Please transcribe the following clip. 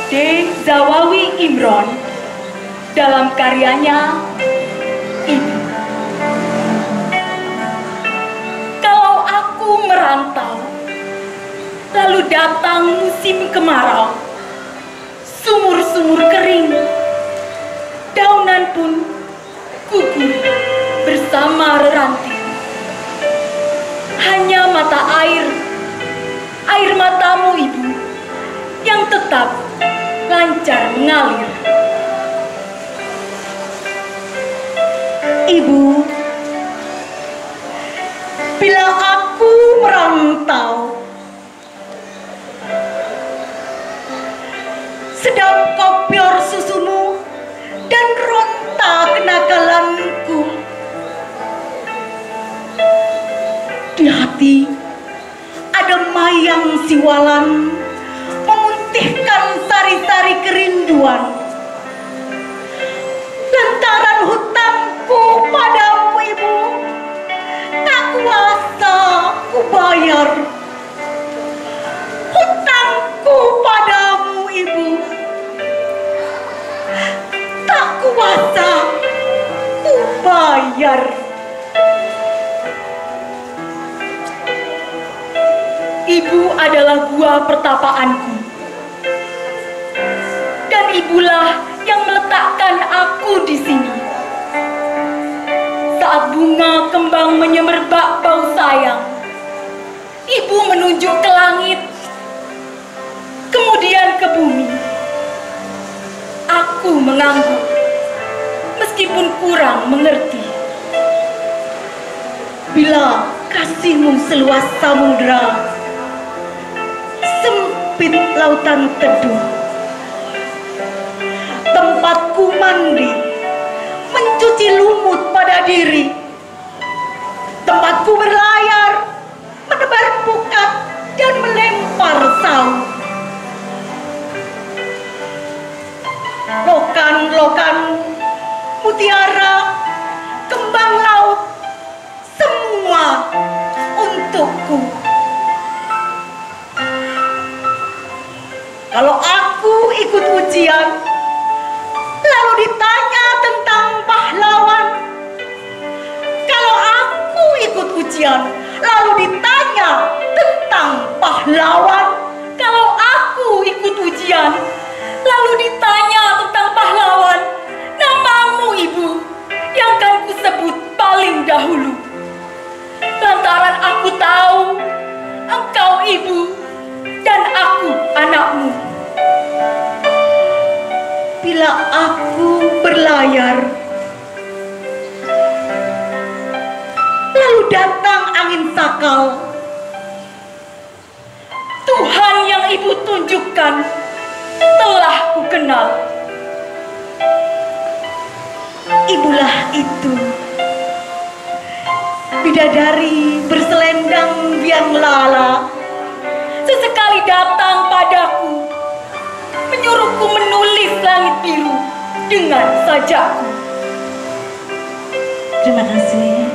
D. Zawawi Imron dalam karyanya Ibu. Kalau aku merantau, lalu datang musim kemarau, sumur-sumur kering, daunan pun gugur bersama reranting. Hanya mata air matamu Ibu, yang tetap lancar mengalir. Ibu, bila aku merantau, sedang kopior susumu dan ronta kenakalanku. Di hati ada mayang siwalan memuntihkan sari-sari kerinduan. Lantaran hutangku padamu Ibu, tak kuasa ku bayar. Hutangku padamu Ibu, tak kuasa ku bayar. Ibu adalah gua pertapaanku, dan ibulah yang meletakkan aku di sini. Saat bunga kembang menyemerbak bau sayang, Ibu menunjuk ke langit, kemudian ke bumi. Aku mengangguk, meskipun kurang mengerti. Bila kasihmu seluas samudra, sempit lautan teduh, tempatku mandi, mencuci lumut pada diri, tempatku berlayar, menebar pukat dan melempar saut. Lokan-lokan, mutiara, kembang laut, semua untukku. Kalau aku ikut ujian, lalu ditanya tentang pahlawan. Kalau aku ikut ujian, lalu ditanya tentang pahlawan. Kalau aku ikut ujian, lalu ditanya tentang pahlawan, namamu Ibu yang akan kusebut paling dahulu. Lantaran aku tahu engkau Ibu dan aku anakmu. Bila aku berlayar, lalu datang angin sakal, Tuhan yang Ibu tunjukkan telah ku kenal. Ibulah itu, bidadari berselendang biang lala, Sesekali datang padaku, menyuruhku menulis langit biru dengan sajaku. Terima kasih.